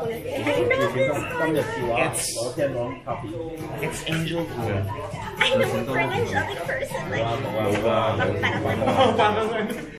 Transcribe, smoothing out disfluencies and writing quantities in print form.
It's angel food. I know a for an angelic person. Like, Wow.